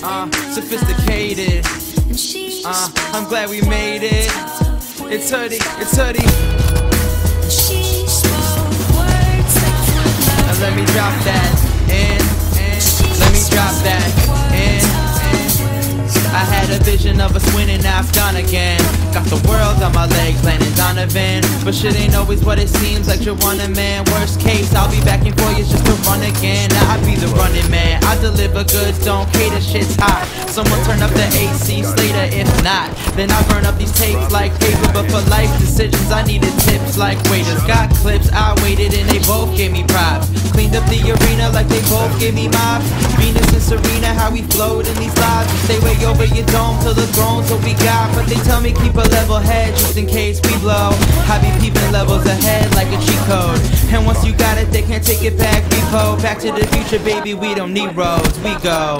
Sophisticated. I'm glad we made it. It's hoodie, it's hoodie. Now let me drop that in. Let me drop that in. I had a vision of us winning, now it's gone again. Got the world on my legs, landing Donovan. But shit ain't always what it seems like. You're one a man. Worst case, I'll be back in 4 years just to run again. Now I be the running man. I deliver goods, don't cater, shit's hot. Someone turn up the AC, Slater. If not, then I burn up these tapes like paper. But for life decisions, I needed tips like waiters. Got clips, I waited and they both gave me props. Cleaned up the arena like they both gave me mops. Venus and Serena, how we flowed in these lives. We stay way over your dome till the throne's what we got. But they tell me keep a level head just in case we blow. I be peeping levels ahead like a cheat code. And once you got it, they can't take it back. Repo, back to the future, baby, we don't need roads, we go.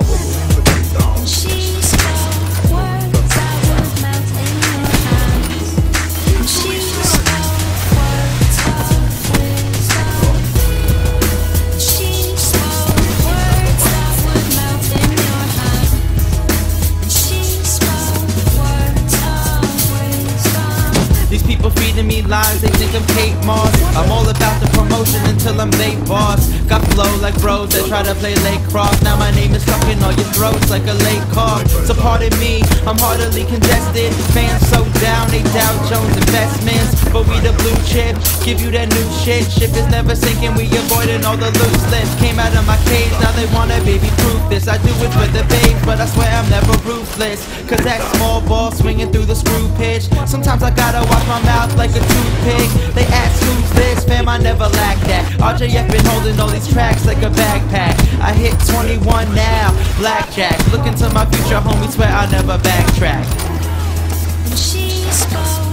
People feeding me lies, they think I'm Kate Moss. I'm all about the promotion until I'm late boss. Got flow like bros that try to play lacrosse. Now my name is stuck in all your throats like a late cough. So pardon me, I'm heartily congested. Fans so down, they doubt Jones investments. But we the blue chip, give you that new shit. Ship is never sinking, we avoiding all the loose lips. Came out of my cage, now they wanna baby proof this. I do it for the babes, but I swear I'm never ruthless. Cause that small ball swinging through the screw pitch. Sometimes I gotta watch my mouth like a toothpick. They ask who's this, fam, I never lack that. RJF been holding all these tracks like a backpack. I hit 21 now, blackjack. Look into my future, homie, swear I'll never backtrack.